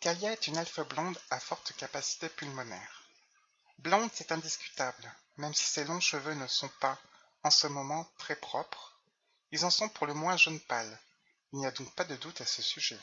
Kalia est une elfe blonde à forte capacité pulmonaire. Blonde, c'est indiscutable, même si ses longs cheveux ne sont pas, en ce moment, très propres, ils en sont pour le moins jaune pâle. Il n'y a donc pas de doute à ce sujet.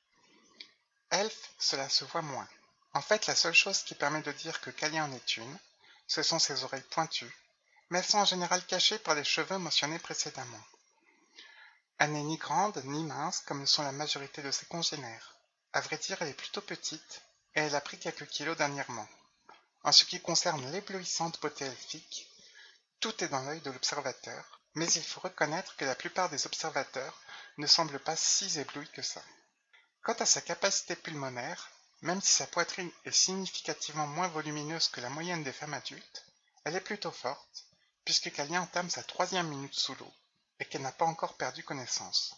Elfe, cela se voit moins. En fait, la seule chose qui permet de dire que Kalia en est une, ce sont ses oreilles pointues, mais elles sont en général cachées par les cheveux mentionnés précédemment. Elle n'est ni grande ni mince comme le sont la majorité de ses congénères. À vrai dire, elle est plutôt petite, et elle a pris quelques kilos dernièrement. En ce qui concerne l'éblouissante beauté elfique, tout est dans l'œil de l'observateur, mais il faut reconnaître que la plupart des observateurs ne semblent pas si éblouis que ça. Quant à sa capacité pulmonaire, même si sa poitrine est significativement moins volumineuse que la moyenne des femmes adultes, elle est plutôt forte, puisque Kalia entame sa 3e minute sous l'eau, et qu'elle n'a pas encore perdu connaissance.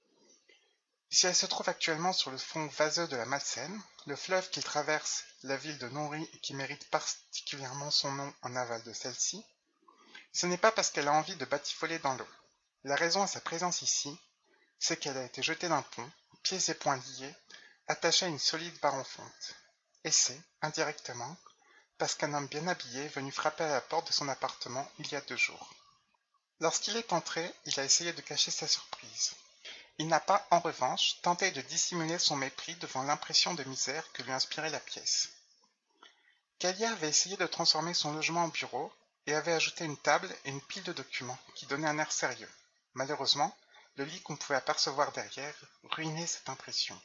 Si elle se trouve actuellement sur le fond vaseux de la Malsène, le fleuve qui traverse la ville de Nori et qui mérite particulièrement son nom en aval de celle-ci, ce n'est pas parce qu'elle a envie de batifoler dans l'eau. La raison à sa présence ici, c'est qu'elle a été jetée d'un pont, pieds et poings liés, attachée à une solide barre en fonte. Et c'est, indirectement, parce qu'un homme bien habillé est venu frapper à la porte de son appartement il y a 2 jours. Lorsqu'il est entré, il a essayé de cacher sa surprise. Il n'a pas, en revanche, tenté de dissimuler son mépris devant l'impression de misère que lui inspirait la pièce. Kalia avait essayé de transformer son logement en bureau et avait ajouté une table et une pile de documents qui donnaient un air sérieux. Malheureusement, le lit qu'on pouvait apercevoir derrière ruinait cette impression.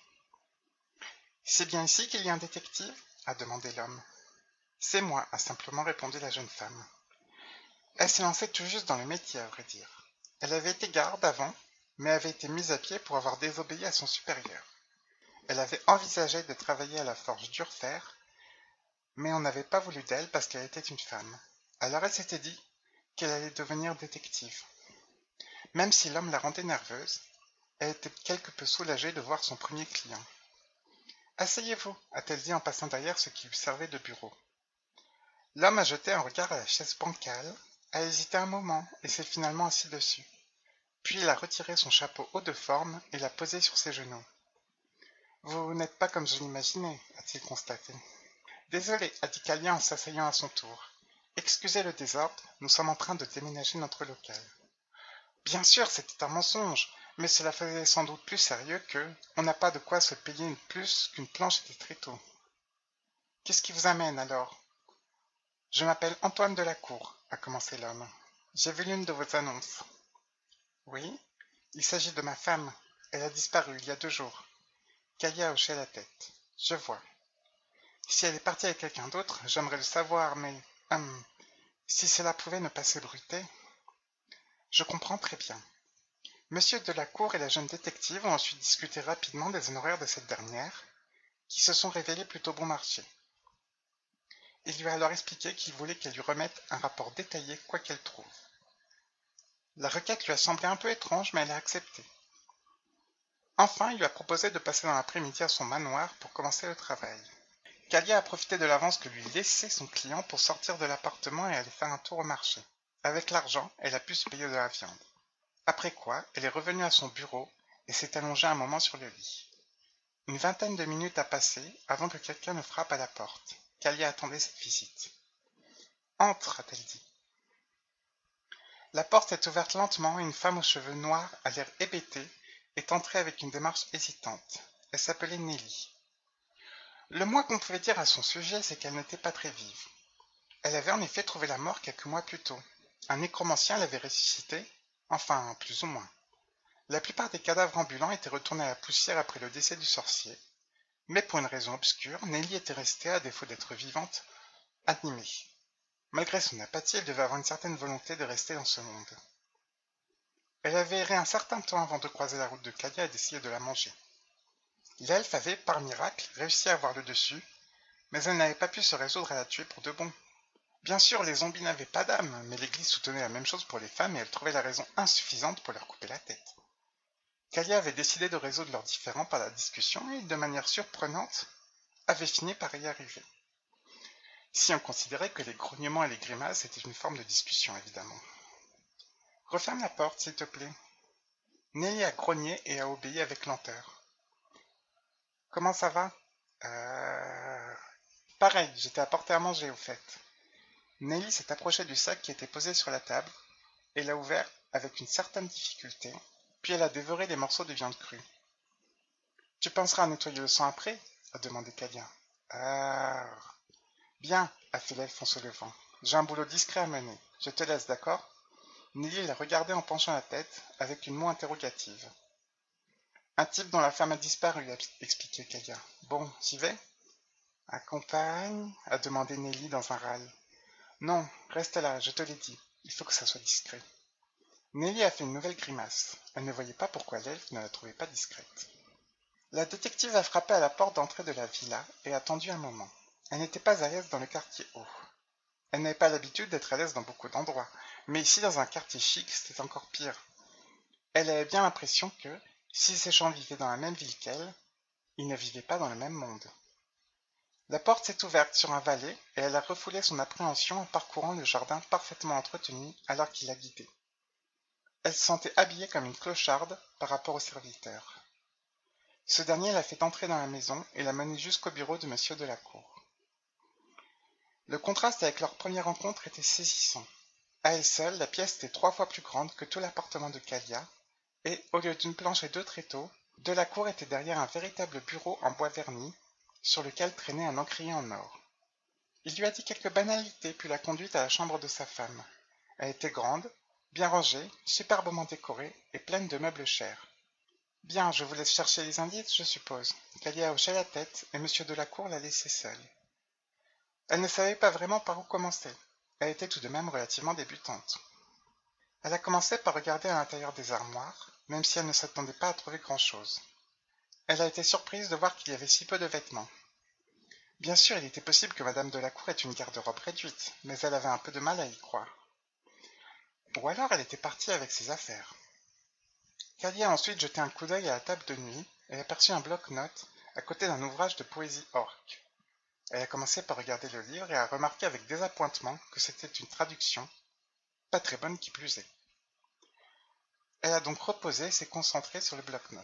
« C'est bien ici qu'il y a un détective ?» a demandé l'homme. « C'est moi » a simplement répondu la jeune femme. Elle s'est lancée tout juste dans le métier, à vrai dire. Elle avait été garde avant, mais avait été mise à pied pour avoir désobéi à son supérieur. Elle avait envisagé de travailler à la forge d'Urfer, mais on n'avait pas voulu d'elle parce qu'elle était une femme. Alors elle s'était dit qu'elle allait devenir détective. Même si l'homme la rendait nerveuse, elle était quelque peu soulagée de voir son premier client. « Asseyez-vous » a-t-elle dit en passant derrière ce qui lui servait de bureau. L'homme a jeté un regard à la chaise bancale, a hésité un moment et s'est finalement assis dessus. Puis il a retiré son chapeau haut de forme et l'a posé sur ses genoux. « Vous n'êtes pas comme je l'imaginais, a-t-il constaté. « Désolé, a dit Kalia en s'asseyant à son tour. Excusez le désordre, nous sommes en train de déménager notre local. Bien sûr, c'était un mensonge, mais cela faisait sans doute plus sérieux que on n'a pas de quoi se payer plus qu'une planche et des tréteaux. Qu'est-ce qui vous amène alors? Je m'appelle Antoine Delacour, a commencé l'homme. J'ai vu l'une de vos annonces. Oui, il s'agit de ma femme. Elle a disparu il y a 2 jours. Kalia a hoché la tête. Je vois. Si elle est partie avec quelqu'un d'autre, j'aimerais le savoir, mais... si cela pouvait ne pas s'ébruiter... Je comprends très bien. Monsieur Delacour et la jeune détective ont ensuite discuté rapidement des honoraires de cette dernière, qui se sont révélés plutôt bon marché. Il lui a alors expliqué qu'il voulait qu'elle lui remette un rapport détaillé quoi qu'elle trouve. La requête lui a semblé un peu étrange, mais elle a accepté. Enfin, il lui a proposé de passer dans l'après-midi à son manoir pour commencer le travail. Kalia a profité de l'avance que lui laissait son client pour sortir de l'appartement et aller faire un tour au marché. Avec l'argent, elle a pu se payer de la viande. Après quoi, elle est revenue à son bureau et s'est allongée un moment sur le lit. Une vingtaine de minutes a passé avant que quelqu'un ne frappe à la porte. Kalia attendait cette visite. « Entre » a-t-elle dit. La porte est ouverte lentement et une femme aux cheveux noirs, à l'air hébété, est entrée avec une démarche hésitante. Elle s'appelait Nelly. Le moins qu'on pouvait dire à son sujet, c'est qu'elle n'était pas très vive. Elle avait en effet trouvé la mort quelques mois plus tôt. Un nécromancien l'avait ressuscitée, enfin, plus ou moins. La plupart des cadavres ambulants étaient retournés à la poussière après le décès du sorcier, mais pour une raison obscure, Nelly était restée, à défaut d'être vivante, animée. Malgré son apathie, elle devait avoir une certaine volonté de rester dans ce monde. Elle avait erré un certain temps avant de croiser la route de Kalia et d'essayer de la manger. L'elfe avait, par miracle, réussi à avoir le dessus, mais elle n'avait pas pu se résoudre à la tuer pour de bon. Bien sûr, les zombies n'avaient pas d'âme, mais l'église soutenait la même chose pour les femmes et elle trouvait la raison insuffisante pour leur couper la tête. Kalia avait décidé de résoudre leurs différends par la discussion et, de manière surprenante, avait fini par y arriver. Si on considérait que les grognements et les grimaces étaient une forme de discussion, évidemment. « Referme la porte, s'il te plaît. » Nelly a grogné et a obéi avec lenteur. « Comment ça va ? Pareil, j'étais apporté à manger au fait. Nelly s'est approchée du sac qui était posé sur la table et l'a ouvert avec une certaine difficulté, puis elle a dévoré les morceaux de viande crue. Tu penseras à nettoyer le sang après? A demandé Kalia. Ah. Bien, a fait l'elfe en se levant. J'ai un boulot discret à mener. Je te laisse, d'accord? Nelly la regardait en penchant la tête, avec une moue interrogative. Un type dont la femme a disparu, a expliqué Kalia. Bon, j'y vais? Accompagne? A demandé Nelly dans un râle. Non, reste là, je te l'ai dit. Il faut que ça soit discret. Nelly a fait une nouvelle grimace. Elle ne voyait pas pourquoi l'elfe ne la trouvait pas discrète. La détective a frappé à la porte d'entrée de la villa et attendu un moment. Elle n'était pas à l'aise dans le quartier haut. Elle n'avait pas l'habitude d'être à l'aise dans beaucoup d'endroits, mais ici dans un quartier chic, c'était encore pire. Elle avait bien l'impression que, si ces gens vivaient dans la même ville qu'elle, ils ne vivaient pas dans le même monde. La porte s'est ouverte sur un valet et elle a refoulé son appréhension en parcourant le jardin parfaitement entretenu alors qu'il la guidait. Elle se sentait habillée comme une clocharde par rapport au serviteur. Ce dernier l'a fait entrer dans la maison et l'a menée jusqu'au bureau de monsieur de la cour. Le contraste avec leur première rencontre était saisissant. À elle seule, la pièce était 3 fois plus grande que tout l'appartement de Kalia, et, au lieu d'une planche et 2 tréteaux, de la cour était derrière un véritable bureau en bois verni, sur lequel traînait un encrier en or. Il lui a dit quelques banalités puis l'a conduite à la chambre de sa femme. Elle était grande, bien rangée, superbement décorée et pleine de meubles chers. Bien, je vous laisse chercher les indices, je suppose. Kalia a hoché la tête et monsieur de la cour l'a laissée seule. Elle ne savait pas vraiment par où commencer. Elle était tout de même relativement débutante. Elle a commencé par regarder à l'intérieur des armoires, même si elle ne s'attendait pas à trouver grand-chose. Elle a été surprise de voir qu'il y avait si peu de vêtements. Bien sûr, il était possible que madame de la cour ait une garde-robe réduite, mais elle avait un peu de mal à y croire. Ou alors elle était partie avec ses affaires. Kalia a ensuite jeté un coup d'œil à la table de nuit et aperçut un bloc-notes à côté d'un ouvrage de poésie orque. Elle a commencé par regarder le livre et a remarqué avec désappointement que c'était une traduction, pas très bonne qui plus est. Elle a donc reposé et s'est concentrée sur le bloc-notes.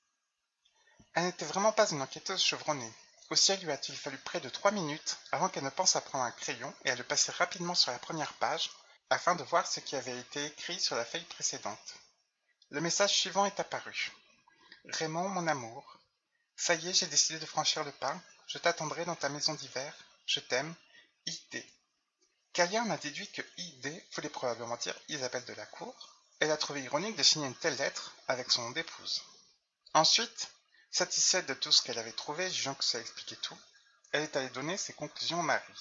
Elle n'était vraiment pas une enquêteuse chevronnée. Aussi lui a-t-il fallu près de 3 minutes avant qu'elle ne pense à prendre un crayon et à le passer rapidement sur la première page afin de voir ce qui avait été écrit sur la feuille précédente. Le message suivant est apparu. Raymond, mon amour, ça y est, j'ai décidé de franchir le pas. Je t'attendrai dans ta maison d'hiver. Je t'aime. I.D. Kalia en a déduit que I.D. voulait probablement dire Isabelle de la Cour. Elle a trouvé ironique de signer une telle lettre avec son nom d'épouse. Ensuite, satisfaite de tout ce qu'elle avait trouvé, jugeant que ça expliquait tout, elle est allée donner ses conclusions au mari.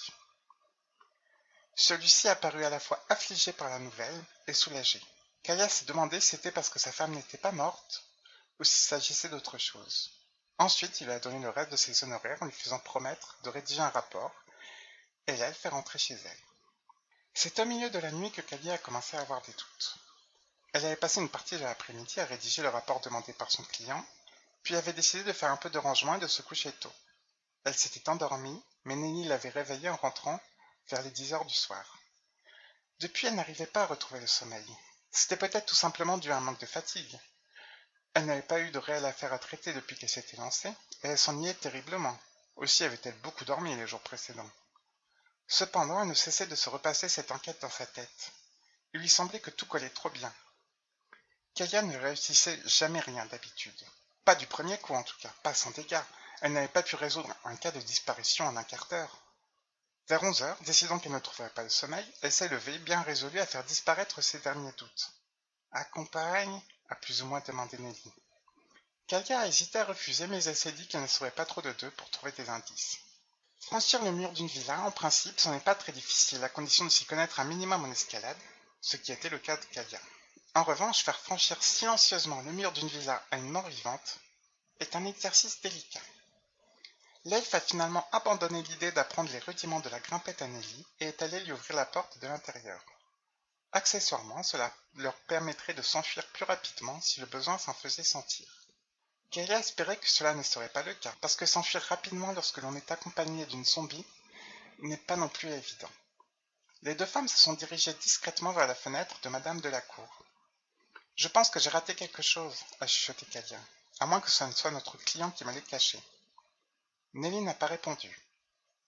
Celui-ci apparut à la fois affligé par la nouvelle et soulagé. Kalia s'est demandé si c'était parce que sa femme n'était pas morte ou s'il s'agissait d'autre chose. Ensuite, il lui a donné le reste de ses honoraires en lui faisant promettre de rédiger un rapport et là, le faire rentrer chez elle. C'est au milieu de la nuit que Kalia a commencé à avoir des doutes. Elle avait passé une partie de l'après-midi à rédiger le rapport demandé par son client, puis avait décidé de faire un peu de rangement et de se coucher tôt. Elle s'était endormie, mais Nelly l'avait réveillée en rentrant vers les 10 heures du soir. Depuis, elle n'arrivait pas à retrouver le sommeil. C'était peut-être tout simplement dû à un manque de fatigue. Elle n'avait pas eu de réelle affaire à traiter depuis qu'elle s'était lancée, et elle s'ennuyait terriblement. Aussi avait-elle beaucoup dormi les jours précédents. Cependant, elle ne cessait de se repasser cette enquête dans sa tête. Il lui semblait que tout collait trop bien. Kalia ne réussissait jamais rien d'habitude. Pas du premier coup en tout cas, pas sans dégâts. Elle n'avait pas pu résoudre un cas de disparition en un quart d'heure. Vers 11 heures, décidant qu'elle ne trouverait pas le sommeil, elle s'est levée, bien résolue à faire disparaître ses derniers doutes. Accompagne, a plus ou moins demandé Nelly. Kalia a hésité à refuser, mais elle s'est dit qu'elle ne serait pas trop de deux pour trouver des indices. Franchir le mur d'une villa, en principe, ce n'est pas très difficile, à condition de s'y connaître un minimum en escalade, ce qui était le cas de Kalia. En revanche, faire franchir silencieusement le mur d'une villa à une mort vivante est un exercice délicat. L'elfe a finalement abandonné l'idée d'apprendre les rudiments de la grimpette à Nelly et est allé lui ouvrir la porte de l'intérieur. Accessoirement, cela leur permettrait de s'enfuir plus rapidement si le besoin s'en faisait sentir. Kalia espérait que cela ne serait pas le cas, parce que s'enfuir rapidement lorsque l'on est accompagné d'une zombie n'est pas non plus évident. Les deux femmes se sont dirigées discrètement vers la fenêtre de madame de la cour. « Je pense que j'ai raté quelque chose, » a chuchoté Kalia, « à moins que ce ne soit notre client qui me l'ait caché. » Nelly n'a pas répondu.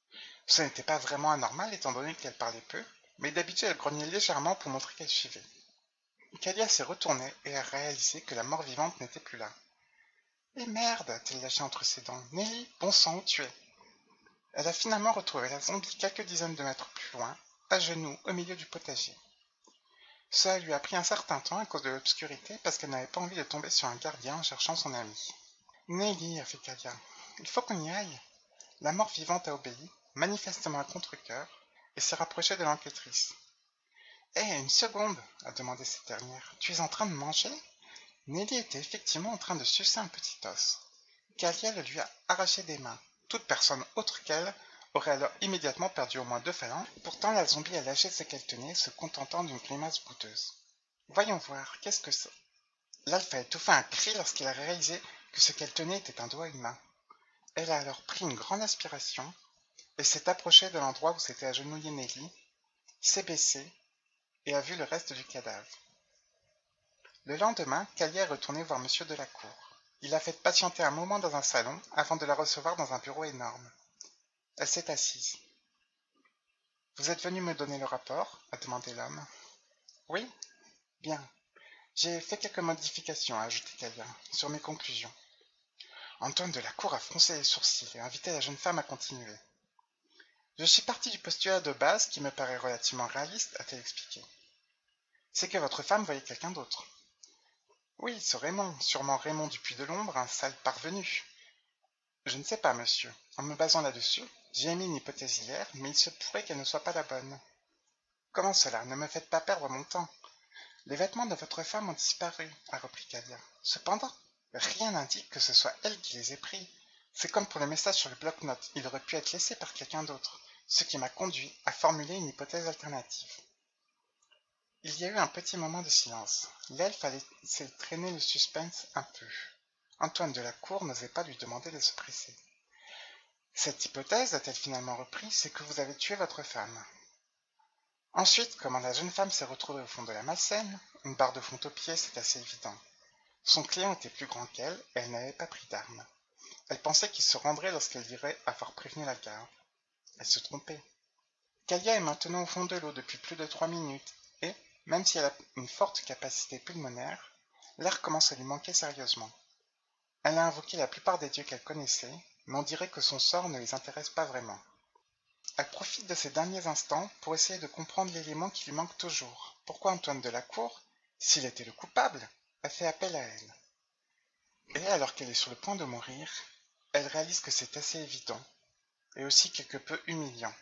Ce n'était pas vraiment anormal étant donné qu'elle parlait peu, mais d'habitude elle grognait légèrement pour montrer qu'elle suivait. Kalia s'est retournée et a réalisé que la mort-vivante n'était plus là. Eh merde, a-t-elle lâché entre ses dents. Nelly, bon sang, où tu es? Elle a finalement retrouvé la zombie quelques dizaines de mètres plus loin, à genoux au milieu du potager. Cela lui a pris un certain temps à cause de l'obscurité parce qu'elle n'avait pas envie de tomber sur un gardien en cherchant son ami. Nelly, a fait Kalia, il faut qu'on y aille. La mort vivante a obéi, manifestement à contre-cœur, et s'est rapprochée de l'enquêtrice. Hé, une seconde, a demandé cette dernière. Tu es en train de manger? Nelly était effectivement en train de sucer un petit os. Kalia le lui a arraché des mains. Toute personne autre qu'elle aurait alors immédiatement perdu au moins 2 phalanges. Pourtant, la zombie a lâché ce qu'elle tenait, se contentant d'une grimace bouteuse. Voyons voir, qu'est-ce que c'est? L'alpha a étouffé un cri lorsqu'elle a réalisé que ce qu'elle tenait était un doigt humain. Elle a alors pris une grande aspiration et s'est approchée de l'endroit où s'était agenouillée Nelly, s'est baissée et a vu le reste du cadavre. Le lendemain, Kalia est retournée voir Monsieur Delacour. Il l'a fait patienter un moment dans un salon avant de la recevoir dans un bureau énorme. Elle s'est assise. Vous êtes venu me donner le rapport? A demandé l'homme. Oui? Bien. J'ai fait quelques modifications, a ajouté Kalia, sur mes conclusions. Antoine Delacour a froncé les sourcils et invité la jeune femme à continuer. Je suis parti du postulat de base qui me paraît relativement réaliste, a-t-elle expliqué. C'est que votre femme voyait quelqu'un d'autre. Oui, ce Raymond, sûrement Raymond Dupuis de l'Ombre, un sale parvenu. Je ne sais pas, monsieur. En me basant là-dessus, j'ai émis une hypothèse hier, mais il se pourrait qu'elle ne soit pas la bonne. Comment cela? Ne me faites pas perdre mon temps. Les vêtements de votre femme ont disparu, a repris Kalia. Cependant, rien n'indique que ce soit elle qui les ait pris. C'est comme pour le message sur le bloc-notes, il aurait pu être laissé par quelqu'un d'autre, ce qui m'a conduit à formuler une hypothèse alternative. Il y a eu un petit moment de silence. L'elfe a laissé traîner le suspense un peu. Antoine Delacour n'osait pas lui demander de se presser. Cette hypothèse, a-t-elle finalement repris, c'est que vous avez tué votre femme. Ensuite, comment la jeune femme s'est retrouvée au fond de la malsaine, une barre de fond au pied, c'est assez évident. Son client était plus grand qu'elle, et elle n'avait pas pris d'arme. Elle pensait qu'il se rendrait lorsqu'elle dirait avoir prévenu la garde. Elle se trompait. Kalia est maintenant au fond de l'eau depuis plus de 3 minutes, et, même si elle a une forte capacité pulmonaire, l'air commence à lui manquer sérieusement. Elle a invoqué la plupart des dieux qu'elle connaissait, mais on dirait que son sort ne les intéresse pas vraiment. Elle profite de ces derniers instants pour essayer de comprendre l'élément qui lui manque toujours. Pourquoi Antoine Delacour, s'il était le coupable, a fait appel à elle. Et alors qu'elle est sur le point de mourir, elle réalise que c'est assez évident, et aussi quelque peu humiliant.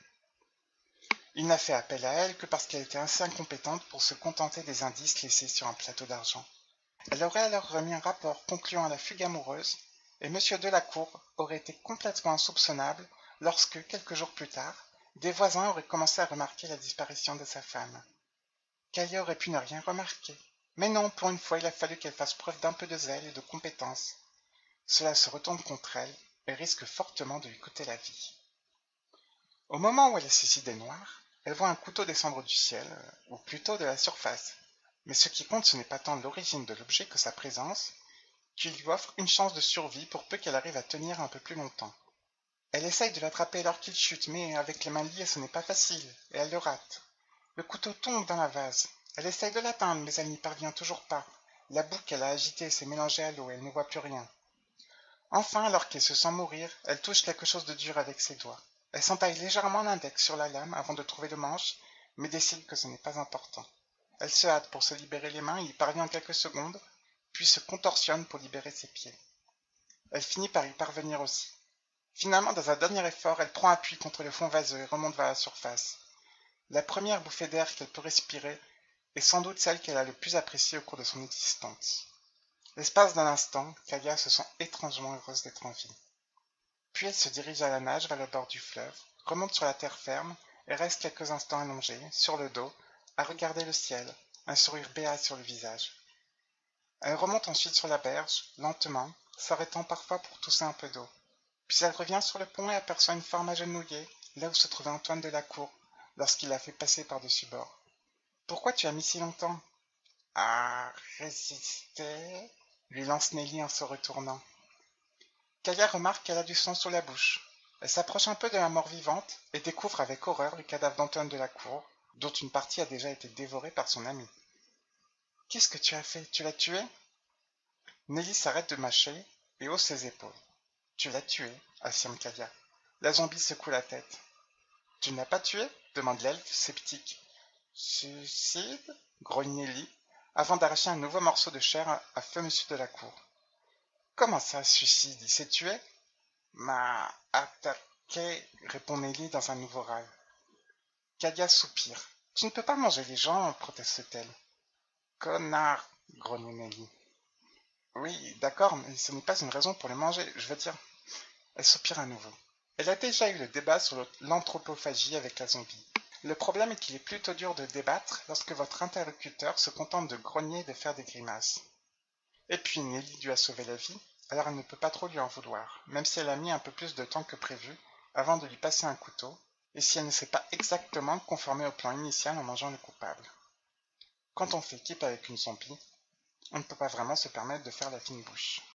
Il n'a fait appel à elle que parce qu'elle était assez incompétente pour se contenter des indices laissés sur un plateau d'argent. Elle aurait alors remis un rapport concluant à la fugue amoureuse, et M. Delacour aurait été complètement insoupçonnable lorsque, quelques jours plus tard, des voisins auraient commencé à remarquer la disparition de sa femme. Kalia aurait pu ne rien remarquer. Mais non, pour une fois, il a fallu qu'elle fasse preuve d'un peu de zèle et de compétence. Cela se retourne contre elle et risque fortement de lui coûter la vie. Au moment où elle a ses idées noires, elle voit un couteau descendre du ciel, ou plutôt de la surface. Mais ce qui compte, ce n'est pas tant l'origine de l'objet que sa présence, qui lui offre une chance de survie pour peu qu'elle arrive à tenir un peu plus longtemps. Elle essaye de l'attraper alors qu'il chute, mais avec les mains liées ce n'est pas facile, et elle le rate. Le couteau tombe dans la vase. Elle essaye de l'atteindre, mais elle n'y parvient toujours pas. La boue qu'elle a agitée s'est mélangée à l'eau et elle ne voit plus rien. Enfin, alors qu'elle se sent mourir, elle touche quelque chose de dur avec ses doigts. Elle s'entaille légèrement l'index sur la lame avant de trouver le manche, mais décide que ce n'est pas important. Elle se hâte pour se libérer les mains et y parvient en quelques secondes, puis se contorsionne pour libérer ses pieds. Elle finit par y parvenir aussi. Finalement, dans un dernier effort, elle prend appui contre le fond vaseux et remonte vers la surface. La première bouffée d'air qu'elle peut respirer est sans doute celle qu'elle a le plus appréciée au cours de son existence. L'espace d'un instant, Kalia se sent étrangement heureuse d'être en vie. Puis elle se dirige à la nage vers le bord du fleuve, remonte sur la terre ferme et reste quelques instants allongée, sur le dos, à regarder le ciel, un sourire béat sur le visage. Elle remonte ensuite sur la berge, lentement, s'arrêtant parfois pour tousser un peu d'eau. Puis elle revient sur le pont et aperçoit une forme agenouillée, là où se trouvait Antoine Delacour, lorsqu'il l'a fait passer par-dessus bord. Pourquoi tu as mis si longtemps? À résister, lui lance Nelly en se retournant. Kalia remarque qu'elle a du sang sur la bouche. Elle s'approche un peu de la mort-vivante et découvre avec horreur le cadavre d'Antoine de la Cour, dont une partie a déjà été dévorée par son ami. Qu'est-ce que tu as fait? Tu l'as tué? Nelly s'arrête de mâcher et hausse ses épaules. Tu l'as tué, affirme Kadia. La zombie secoue la tête. Tu ne l'as pas tué? Demande l'elfe, sceptique. Suicide? Grogne Nelly, avant d'arracher un nouveau morceau de chair à feu monsieur de la cour. Comment ça, suicide? Il s'est tué? M'a attaqué, répond Nelly dans un nouveau râle. Kadia soupire. Tu ne peux pas manger les gens, proteste-t-elle. Connard, grogne Nelly. Oui, d'accord, mais ce n'est pas une raison pour les manger, je veux dire. Elle soupire à nouveau. Elle a déjà eu le débat sur l'anthropophagie avec la zombie. Le problème est qu'il est plutôt dur de débattre lorsque votre interlocuteur se contente de grogner et de faire des grimaces. Et puis Nelly lui a sauvé la vie, alors elle ne peut pas trop lui en vouloir, même si elle a mis un peu plus de temps que prévu avant de lui passer un couteau, et si elle ne s'est pas exactement conformée au plan initial en mangeant le coupable. Quand on fait équipe avec une zombie, on ne peut pas vraiment se permettre de faire la fine bouche.